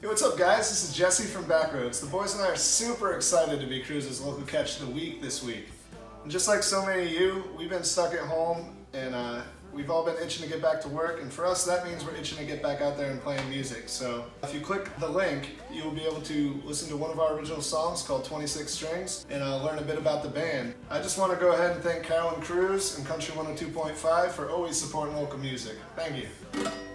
Hey, what's up guys? This is Jesse from Back Rhodes. The boys and I are super excited to be Kruser's local catch of the week this week. And just like so many of you, we've been stuck at home and we've all been itching to get back to work, and for us that means we're itching to get back out there and playing music. So if you click the link, you'll be able to listen to one of our original songs called 26 Strings and learn a bit about the band. I just want to go ahead and thank Carol and Kruser and Country 102.5 for always supporting local music. Thank you.